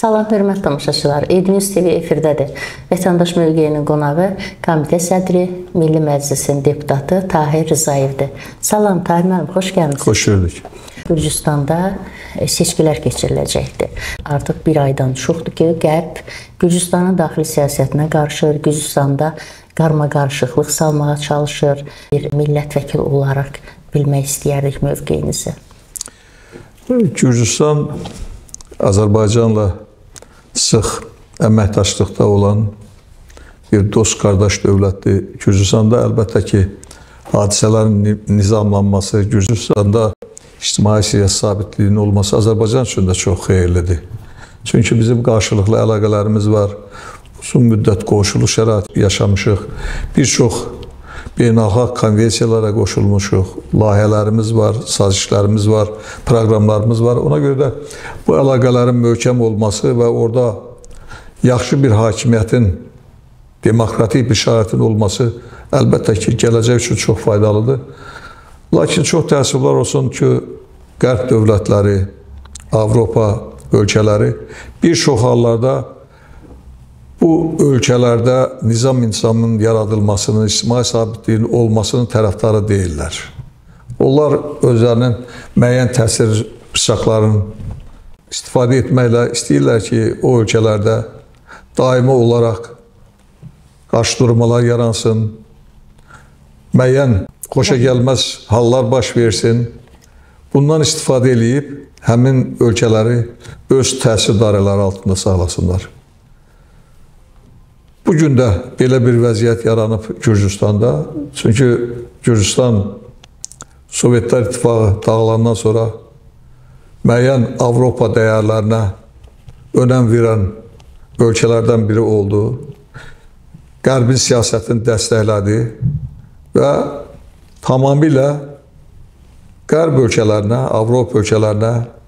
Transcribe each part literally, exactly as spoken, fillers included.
Salam, hörmətli tamaşaçılar. Eydiniz T V efirdədir. Vətəndaş mövqeyinin qonağı komitə sədri, Milli Məclisin deputatı Tahir Rzayevdir. Salam, Tahir müəllim, xoş gəlmisiniz. Xoş gördük. Gürcüstanda seçkilər keçiriləcəkdir. Artıq bir aydan çoxdur ki, Qərb Gürcüstanın daxili siyasətinə qarışır, Gürcüstanda qarma-qarışıqlıq salmağa çalışır. Bir millət vəkili olaraq bilmək istəyərdik mövqeyinizi. Gürcüstan Azərbaycanla sıx əməkdaşlıqda olan bir dost qardaş dövlətdir. Gürcüstanda əlbəttə ki, hadisələrin nizamlanması, Gürcüstanda ictimai siyasi sabitliyinin olması Azərbaycan üçün də çox xeyirlidir. Çünki bizim qarşılıqlı əlaqələrimiz var. Uzun müddət qoşulu şərait yaşamışıq. Bir çox beynəlxalq konvensiyalara qoşulmuşuq. Layihələrimiz var, sazişlərimiz var, proqramlarımız var. Ona görə də bu əlaqələrin möhkəm olması və orada yaxşı bir hakimiyyətin, demokratik bir şəraitin olması əlbəttə ki, gələcək üçün çox faydalıdır. Lakin çox təəssüflər olsun ki, Qərb dövlətləri, Avropa ölkələri bir çox hallarda bu ölkələrdə nizam insanın yaradılmasının, ictimai sabitliyinin olmasının tərəfdarı deyirlər. Onlar özlərinin müəyyən təsir bıçaqlarının istifadə etməklə istəyirlər ki, o ölkələrdə daimi olaraq qarşıdurmalar yaransın, müəyyən xoşa gəlməz hallar baş versin. Bundan istifadə edib həmin ölkələri öz təsir dairələri altında saxlasınlar. Bugün də belə bir vəziyyət yaranıb Gürcüstanda. Çünki Gürcüstan Sovetlər İttifaqı dağılandan sonra müəyyən Avropa dəyərlərinə önəm verən ölkələrdən biri oldu. Qərbin siyasətini dəstəklədi və tamamilə Qərb ölkələrinə, Avropa ölkələrinə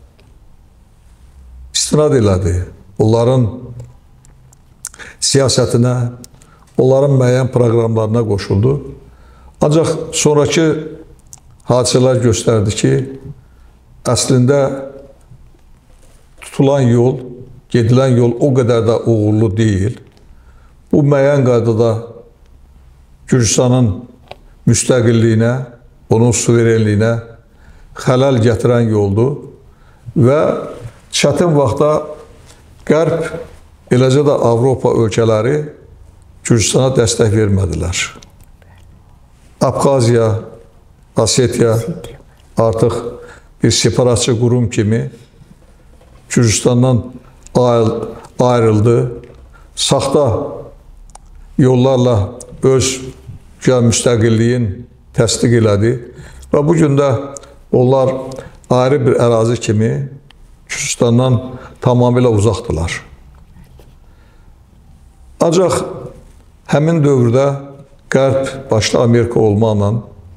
istinad elədi. Onların siyasətinə, onların müəyyən proqramlarına qoşuldu. Ancaq sonraki hadisələr göstərdi ki, əslində tutulan yol, gedilən yol o qədər də uğurlu deyil. Bu müəyyən qaydada Gürcüstanın müstəqilliyinə, onun suverenliyinə xələl gətirən yoldur və çətin vaxtda Qərb, eləcə də Avropa ölkələri Gürcüstana dəstək vermədilər. Abxaziya, Osetiya artıq bir separatçı qurum kimi Gürcüstandan ayrıldı. Saxta yollarla öz müstəqilliyin təsdiq elədi və bugün də onlar ayrı bir ərazi kimi Gürcüstandan tamamilə uzaqdırlar. Ancaq həmin dövrdə Qərb, başda Amerika olmaqla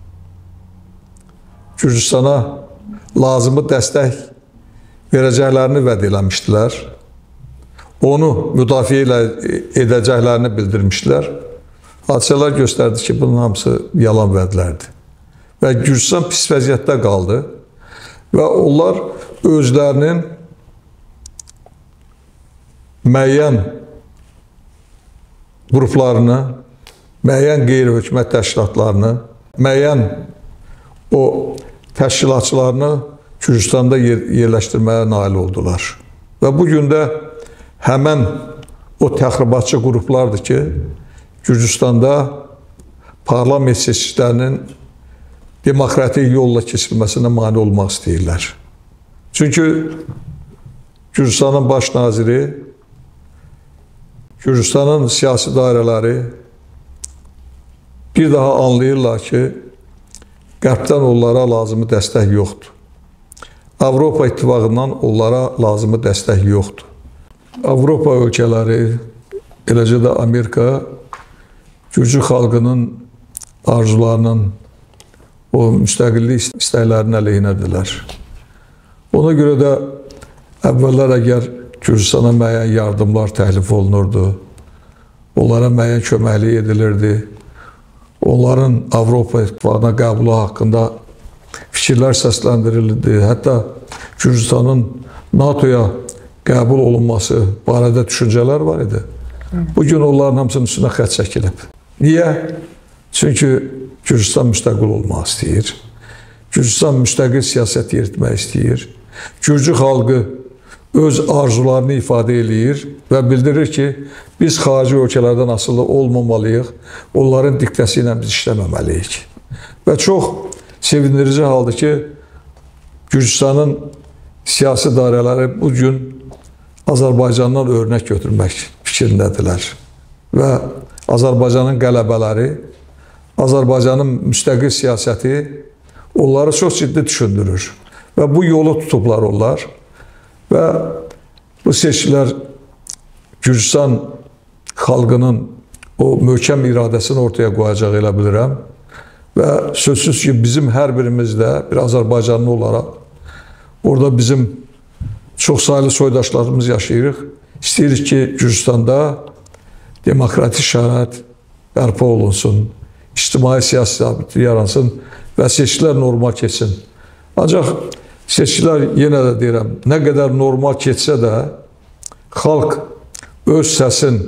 Gürcüstana lazımı dəstək verəcəklərini vəd eləmişdilər. Onu müdafiə edəcəklərini bildirmişdilər. Hadisələr göstərdi ki, bunun hamısı yalan vədlərdir. Və Gürcüstan pis vəziyyətdə qaldı və onlar özlərinin müəyyən qruplarını, müəyyən qeyri-hökumət təşkilatlarını, müəyyən o təşkilatçılarını Gürcüstanda yerləşdirməyə nail oldular. Və bugün də həmən o təxribatçı qruplardır ki, Gürcüstanda parlament seçkilərinin demokratik yolla keçirilməsinə mane olmaq istəyirlər. Çünki Gürcüstanın baş naziri, Gürcüstanın siyasi dairələri bir daha anlayırlar ki, Qərbdən onlara lazımı dəstək yoxdur. Avropa İttifaqından onlara lazımı dəstək yoxdur. Avropa ölkələri, eləcə də Amerika, Gürcü xalqının arzularının, o müstəqillik istəklərinin əleyhinədirlər. Ona görə də əvvəllər əgər Gürcüstana müəyyən yardımlar təklif olunurdu, onlara müəyyən köməklik edilirdi, onların Avropa İttifaqına qəbulu haqqında fikirlər səsləndirildi. Hətta Gürcüstanın NATOya qəbul olunması barədə düşüncələr var idi. Bugün onların hamısının üstünə xətt çəkilib. Niyə? Çünki Gürcüstan müstəqil olmaq istəyir. Gürcüstan müstəqil siyasət yeritmək istəyir. Gürcü xalqı öz arzularını ifadə eləyir və bildirir ki, biz xarici ölkələrdən asılı olmamalıyıq, onların diktəsi ilə biz işləməməliyik. Və çox sevindirici haldır ki, Gürcüstanın siyasi dairələri bugün Azərbaycandan örnək götürmək fikrindədirlər. Və Azərbaycanın qələbələri, Azərbaycanın müstəqil siyasəti onları çox ciddi düşündürür. Və bu yolu tutublar onlar. Və bu seçkilər Gürcüstan xalqının o möhkəm iradəsini ortaya qoyacaq elə bilirəm. Və sözsüz ki, bizim hər birimiz də bir Azərbaycanlı olaraq orada bizim çox sayılı soydaşlarımız yaşayırıq. İstəyirik ki, Gürcüstanda demokratik şərait bərpa olunsun, ictimai siyasi sabitlik yaransın və seçkilər normal keçsin. Ancaq seçkilər, yenə də deyirəm, nə qədər normal keçsə də xalq öz səsin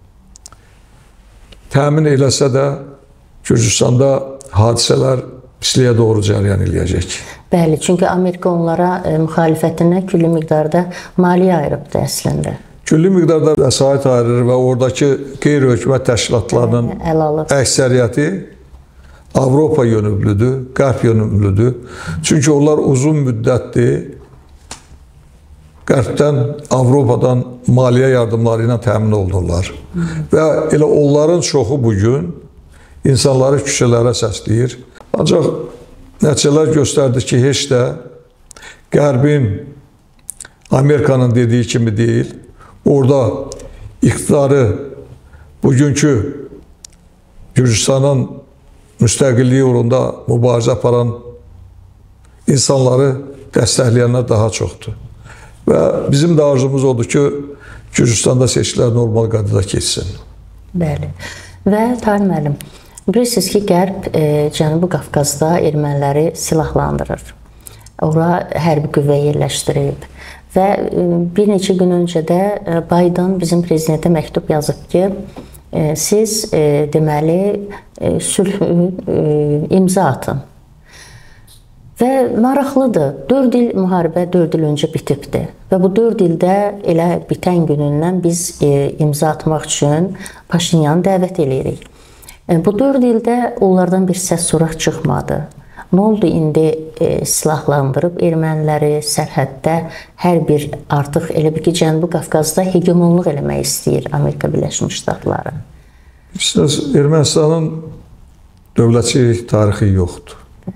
təmin eləsə də Gürcüstanda hadisələr pisliyə doğru cəryan eləyəcək. Bəli, çünki Amerika onlara e, müxalifətinə külli miqdarda maliyyə ayırıbdır əslində. Külli miqdarda vəsait ayırır və oradakı qeyri-hökumət təşkilatlarının əksəriyyəti Avropa yönümlüdür, Qərb yönümlüdür. Çünki onlar uzun müddətdir Qərbdən, Avropadan maliyyə yardımları ilə təmin olunurlar. Və elə onların çoxu bugün insanları küçələrə səsləyir. Ancaq nəticələr göstərdi ki, heç də Qərbin, Amerikanın dediyi kimi deyil. Orada iqtidarı bugünkü Gürcüstanın müstəqilliyi uğrunda mübarizə aparan insanları dəstəkləyənlər daha çoxdur. Və bizim də arzumuz odur ki, Gürcüstanda seçkilər normal qaydada keçsin. Bəli. Və Tahir müəllim, bilirsiniz ki, Qərb e, Cənubi Qafqazda erməniləri silahlandırır. Ora hərbi qüvvə yerləşdirib. Və e, bir neçə gün öncə də e, Biden bizim prezidentə məktub yazıb ki, e, siz e, deməli e, sülh e, imza atın. Və maraqlıdır, dörd il müharibə dörd il öncə bitibdir. Və bu dörd ildə elə bitən günündən biz e, imza atmaq üçün Paşinyanı dəvət edirik. E, bu dörd ildə onlardan bir səs soraq çıxmadı. Nə oldu indi e, silahlandırıb erməniləri sərhəddə hər bir artıq elə bir ki, Cənubi Qafqazda hegemonluq eləmək istəyir Amerika Birləşmiş Ştatları? Bilirsiniz, Ermənistanın dövlətçilik tarixi yoxdur.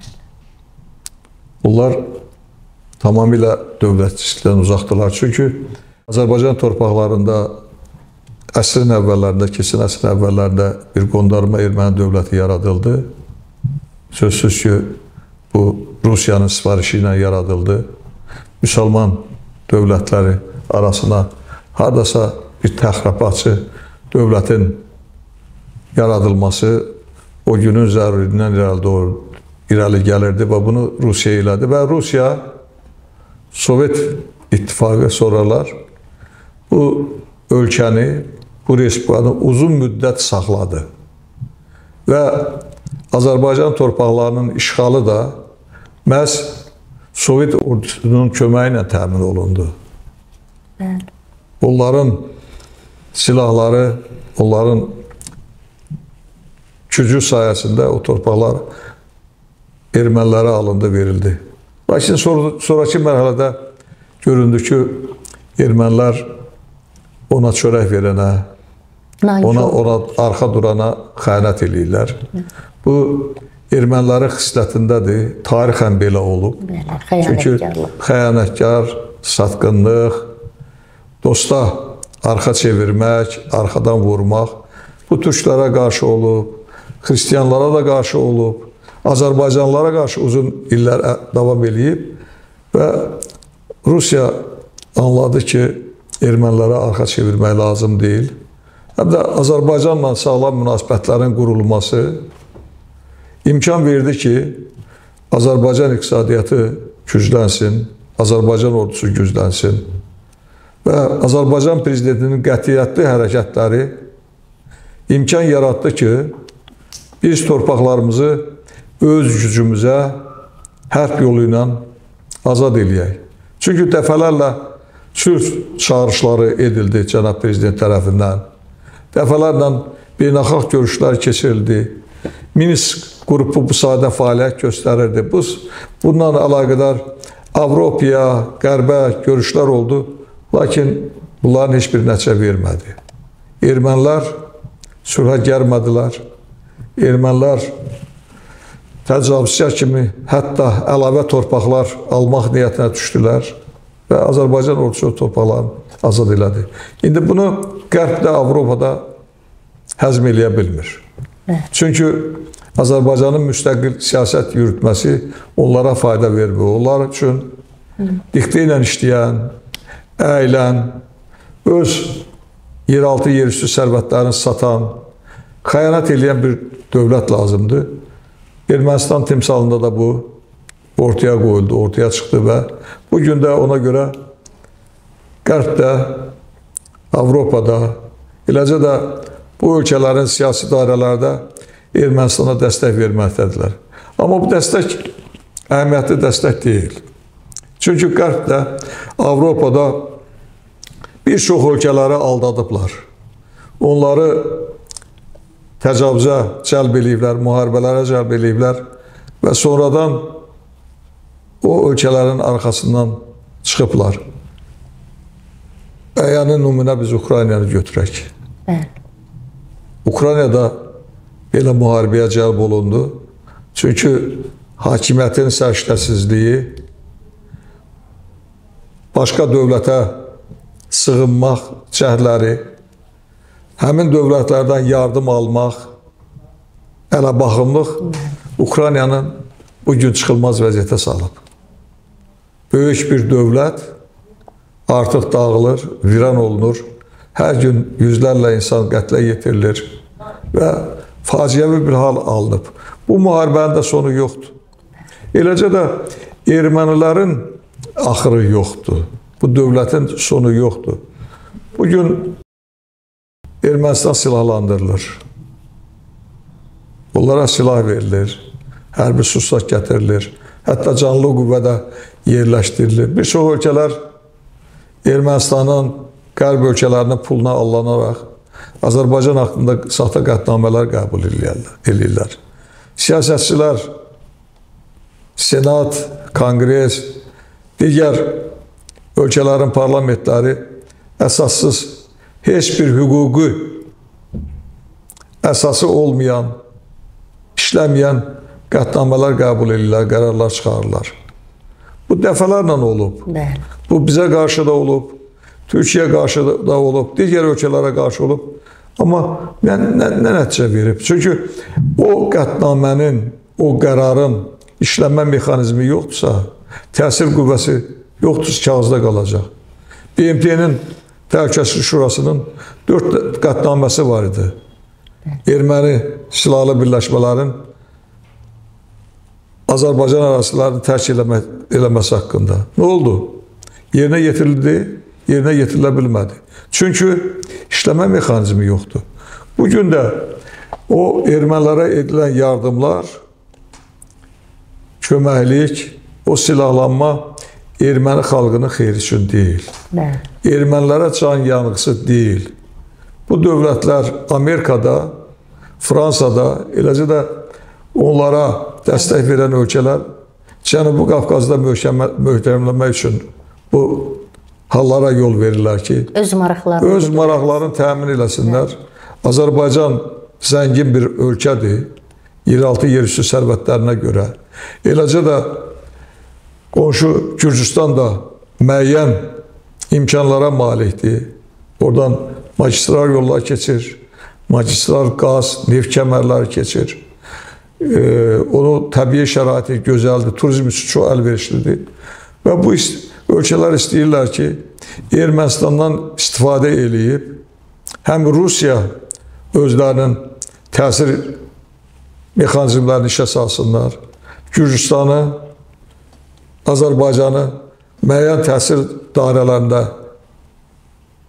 Bunlar tamamilə dövlətçilikdən uzaqdırlar. Çünki Azərbaycan torpaqlarında əsrin əvvəllərində, keçən əsrin əvvəllərində bir qondarma erməni dövləti yaradıldı. Sözsüz ki, bu Rusiyanın sifarişi ilə yaradıldı. Müsəlman dövlətləri arasına hardasa bir təxribatçı dövlətin yaradılması o günün zəruriyyətindən irəli doğru irəli gəlirdi və bunu Rusiya elədi. Və Rusiya, Sovet İttifaqı sonralar bu ölkəni, bu respublikanı uzun müddət saxladı. Və Azərbaycan torpaqlarının işğalı da məhz Sovet ordusunun köməyi ilə təmin olundu. Bəli. Onların silahları, onların gücü sayəsində o torpaqlar ermənilərə alındı, verildi. Lakin sonraki mərhələdə göründü ki, ermənilər ona çörək verənə, ona, ona arxa durana xəyanət eləyirlər. Bu, ermənilərin xislətindədir, tarixən belə olub. Çünki xəyanətkar, satqınlıq, dosta arxa çevirmək, arxadan vurmaq, bu türklərə qarşı olub, xristiyanlara da qarşı olub, Azərbaycanlılara qarşı uzun illər davam eləyib və Rusiya anladı ki, ermənilərə arxa çevirmək lazım deyil. Həm də Azərbaycanla sağlam münasibətlərin qurulması imkan verdi ki, Azərbaycan iqtisadiyyatı güclənsin, Azərbaycan ordusu güclənsin və Azərbaycan prezidentinin qətiyyətli hərəkətləri imkan yaratdı ki, biz torpaqlarımızı öz gücümüzə hərb yolu ilə azad eləyək. Çünki dəfələrlə sülh çağırışları edildi cənab prezident tərəfindən. Dəfələrlə beynəlxalq görüşlər keçirildi. Minsk qrupu bu sahədə fəaliyyət göstərirdi. Bununla əlaqədar Avropaya, Qərbə görüşlər oldu. Lakin bunların heç bir nəticə vermədi. Ermənilər sülhə gəlmədilər. Ermənilər təcavüzkar kimi hətta əlavə torpaqlar almaq niyyətinə düşdülər və Azərbaycan ordusu torpaqlarını azad elədi. İndi bunu Qərbdə, Avropada həzm eləyə bilmir. Çünki Azərbaycanın müstəqil siyasət yürütməsi onlara fayda vermir. Onlar üçün diktə ilə işləyən, əyilən, öz yeraltı, yerüstü sərvətlərini satan, xəyanət eləyən bir dövlət lazımdır. Ermənistan timsalında da bu ortaya qoyuldu, ortaya çıxdı və bugün də ona görə Qərbdə, Avropada, eləcə də bu ölkələrin siyasi dairələrdə Ermənistana dəstək verməkdədirlər. Amma bu dəstək əhəmiyyətli dəstək deyil. Çünki Qərbdə, Avropada bir çox ölkələri aldadıblar. Onları təcavüzə cəlb eləyiblər, müharibələrə cəlb eləyiblər və sonradan o ölkələrin arxasından çıxıblar. Yəni nümunə biz Ukraynanı götürək. Bəli. Ukraynada belə müharibəyə cəlb olundu. Çünki hakimiyyətin səriştəsizliyi, başqa dövlətə sığınmaq cəhdləri, həmin dövlətlərdən yardım almaq, ələbaxımlıq Ukraynanın bugün çıxılmaz vəziyyətə salıb. Böyük bir dövlət artıq dağılır, viran olunur. Hər gün yüzlərlə insan qətlə yetirilir və faciəvi bir hal alınıb. Bu müharibənin də sonu yoxdur. Eləcə də ermənilərin axırı yoxdur. Bu dövlətin sonu yoxdur. Bugün Ermənistan silahlandırılır. Onlara silah verilir, hərbi sursat gətirilir, hətta canlı qüvvədə yerləşdirilir. Bir çox ölkələr Ermənistanın qərb ölkələrinin puluna allanaraq Azərbaycan haqqında saxta qətnamələr qəbul edirlər. Siyasətçilər, Senat, Konqres, digər ölkələrin parlamentləri əsassız, heç bir hüquqi əsası olmayan, işləməyən qətnamələr qəbul edirlər, qərarlar çıxarırlar. Bu dəfələrlə olub. Bəli. Bu bizə qarşı da olub, Türkiyə qarşı da olub, digər ölkələrə qarşı olub. Amma nə, nə, nə nəticə verib? Çünki o qətnamənin, o qərarın işlənmə mexanizmi yoxdursa, təsir qüvvəsi yoxdursa, kağızda qalacaq. B M T-nin Təhlükəsizlik Şurasının dörd qətnaməsi var idi. Erməni silahlı birləşmələrin Azərbaycan ərazilərini tərk eləmək, eləməsi haqqında. Nə oldu? Yerinə yetirildi, yerinə yetirilə bilmədi. Çünki işləmə mexanizmi yoxdur. Bugün də o ermənilərə edilən yardımlar, köməklik, o silahlanma erməni xalqının xeyri üçün deyil. Bəli. Ermənilərə can yanğısı deyil. Bu dövlətlər Amerikada, Fransada, eləcə də onlara dəstək verən ölkələr Cənubi Qafqazda möhkəmləmək üçün bu hallara yol verirlər ki, öz maraqlarını, öz maraqlarını təmin eləsinlər. Azərbaycan zəngin bir ölkədir, yeraltı yerüstü sərvətlərinə görə. Eləcə də qonşu Gürcüstan da müəyyən imkanlara malikdir. Oradan magistral yollar keçir, magistral qaz, neft kəmərləri keçir. Ee, onu təbii şəraiti gözəldir, turizm üçün çox əlverişlidir. Və bu ölkələr istəyirlər ki, Ermənistandan istifadə eləyib, həm Rusiya özlərinin təsir mexanizmlərini işə salsınlar, Gürcüstanı, Azərbaycanı müəyyən təsir dairələrində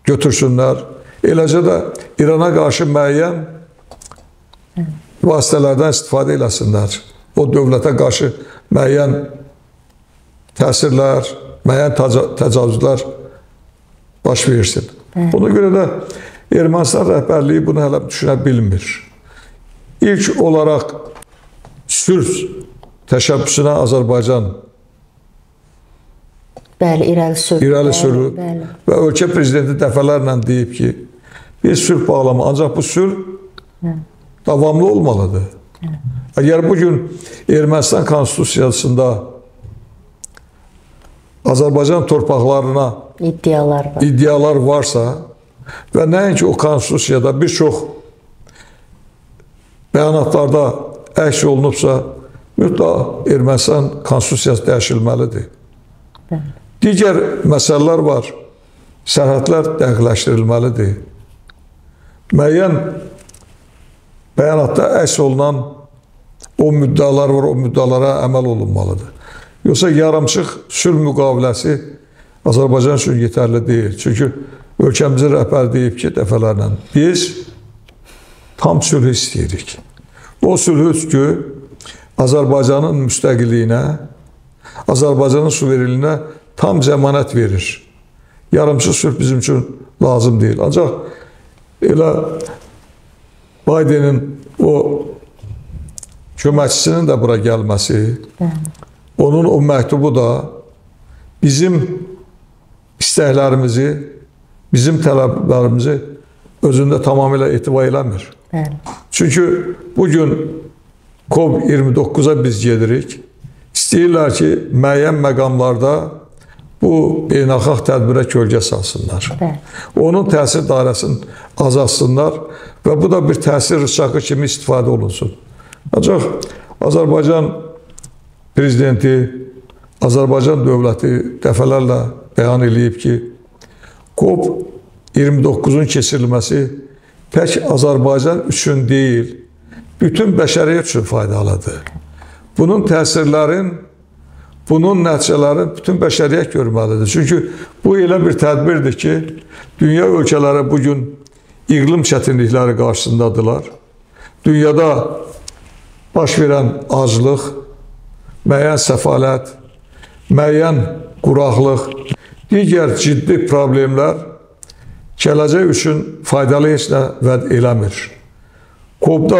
götürsünlər. Eləcə də İrana qarşı müəyyən vasitələrdən istifadə eləsinlər. O dövlətə qarşı müəyyən təsirlər, müəyyən təcavüzlər baş versin. Ona görə də Ermənistan rəhbərliyi bunu hələ düşünə bilmir. İlk olaraq sülh təşəbbüsünə Azərbaycan bəli, irəli sürü, irəli sürü və ölkə prezidenti dəfələrlə deyib ki, biz sülh bağlama, ancaq bu sülh davamlı olmalıdır. Əgər bugün Ermənistan konstitusiyasında Azərbaycan torpaqlarına iddialar var. iddialar varsa və nəinki o konstitusiyada bir çox bəyanatlarda əks olunubsa, mütləq Ermənistan konstitusiyası dəyişilməlidir. Bəli. Digər məsələlər var. Sərhədlər dəqiqləşdirilməlidir. Müəyyən bəyanatda əks olunan o müddəalar var, o müddəalara əməl olunmalıdır. Yoxsa yarımçıq sülh müqaviləsi Azərbaycan üçün yetərli deyil. Çünki ölkəmizin rəhbəri deyib ki, dəfələrlə biz tam sülh istəyirik. O sülh ki, Azərbaycanın müstəqilliyinə, Azərbaycanın suverenliyinə tam zəmanət verir. Yarımçıq sülh bizim üçün lazım deyil. Ancaq elə Bidenin o köməkçisinin də bura gəlməsi, onun o məktubu da bizim istəklərimizi, bizim tələblərimizi özündə tamamilə etibar eləmir. Çünki bugün COP iyirmi doqquza biz gedirik. İstəyirlər ki, müəyyən məqamlarda bu beynəlxalq tədbirə kölgə salsınlar. Onun təsir dairəsini azaltsınlar və bu da bir təsir rıçaqı kimi istifadə olunsun. Ancaq Azərbaycan prezidenti, Azərbaycan dövləti dəfələrlə bəyan edib ki, COP iyirmi doqquzun keçirilməsi tək Azərbaycan üçün deyil, bütün bəşəriyyət üçün faydalıdır. Bunun təsirlərin, bunun nəticələrin bütün bəşəriyyət görməlidir. Çünki bu elə bir tədbirdir ki, dünya ölkələri bugün iqlim çətinlikləri qarşısındadılar. Dünyada baş verən aclıq, müəyyən səfalət, müəyyən quraqlıq, digər ciddi problemlər gələcək üçün faydalı heç nə vəd eləmir. COP-da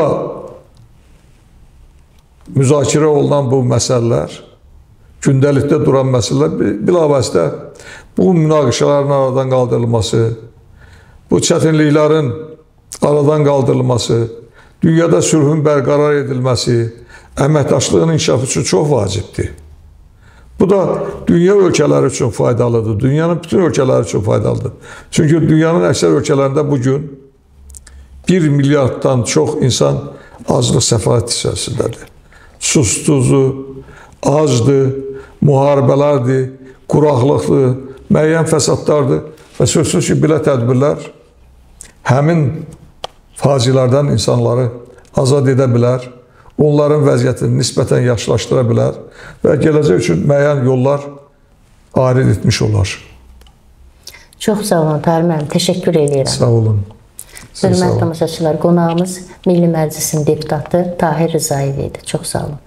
müzakirə olunan bu məsələlər, gündəlikdə duran məsələlər, bilavasitə bu münaqişələrin aradan qaldırılması, bu çətinliklərin aradan qaldırılması, dünyada sülhün bərqərar edilməsi, əməkdaşlığın inkişafı üçün çox vacibdir. Bu da dünya ölkələri üçün faydalıdır, dünyanın bütün ölkələri üçün faydalıdır. Çünki dünyanın əksər ölkələrində bugün bir milyarddan çox insan aclıq səfalət içərisindədir. Sustuzu, acdır, müharibələrdir, quraqlıqdır, müəyyən fəsadlardır və sözsüz ki, belə tədbirlər həmin faciələrdən insanları azad edə bilər, onların vəziyyətini nisbətən yaxşılaşdıra bilər və gələcək üçün müəyyən yollar arid etmiş olar. Çox sağ olun, Tahir müəllim, təşəkkür edirəm. Sağ olun. Hörmətli tamaşaçılar, qonağımız Milli Məclisin deputatı Tahir Rzayev idi. Çox sağ olun.